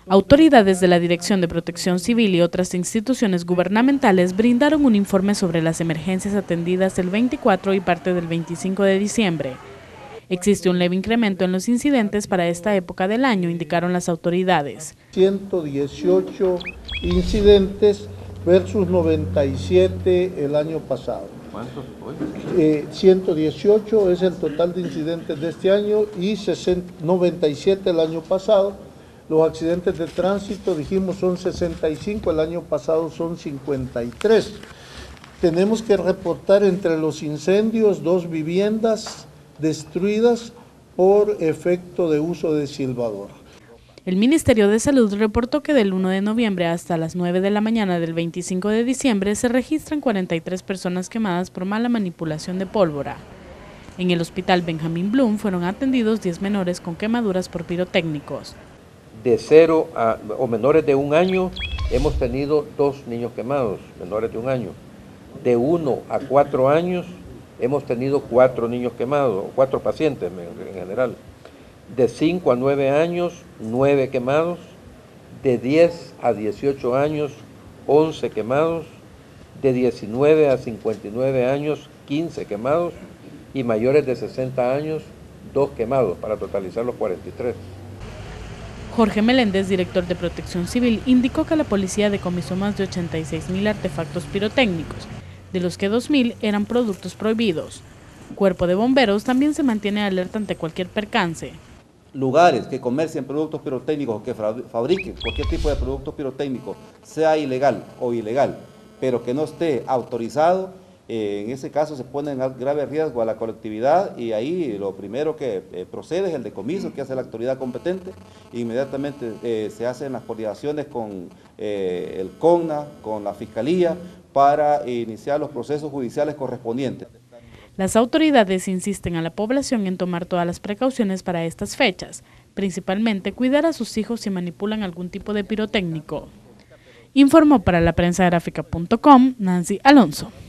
Autoridades de la Dirección de Protección Civil y otras instituciones gubernamentales brindaron un informe sobre las emergencias atendidas el 24 y parte del 25 de diciembre. Existe un leve incremento en los incidentes para esta época del año, indicaron las autoridades. 118 incidentes versus 97 el año pasado. ¿Cuántos hoy? 118 es el total de incidentes de este año y 97 el año pasado. Los accidentes de tránsito, dijimos, son 65, el año pasado son 53. Tenemos que reportar entre los incendios 2 viviendas destruidas por efecto de uso de silbador. El Ministerio de Salud reportó que del 1 de noviembre hasta las 9 de la mañana del 25 de diciembre se registran 43 personas quemadas por mala manipulación de pólvora. En el Hospital Benjamín Blum fueron atendidos 10 menores con quemaduras por pirotécnicos. De 0 o menores de 1 año hemos tenido 2 niños quemados, menores de 1 año. De 1 a 4 años hemos tenido 4 niños quemados, 4 pacientes en general. De 5 a 9 años, 9 quemados. De 10 a 18 años, 11 quemados. De 19 a 59 años, 15 quemados. Y mayores de 60 años, 2 quemados, para totalizar los 43. Jorge Meléndez, director de Protección Civil, indicó que la policía decomisó más de 86.000 artefactos pirotécnicos, de los que 2.000 eran productos prohibidos. Cuerpo de Bomberos también se mantiene alerta ante cualquier percance. Lugares que comercien productos pirotécnicos o que fabriquen cualquier tipo de productos pirotécnicos, sea ilegal o ilegal, pero que no esté autorizado, en ese caso se pone en grave riesgo a la colectividad y ahí lo primero que procede es el decomiso que hace la autoridad competente. Inmediatamente se hacen las coordinaciones con el CONNA, con la Fiscalía, para iniciar los procesos judiciales correspondientes. Las autoridades insisten a la población en tomar todas las precauciones para estas fechas, principalmente cuidar a sus hijos si manipulan algún tipo de pirotécnico. Informó para la prensagráfica.com Nancy Alonso.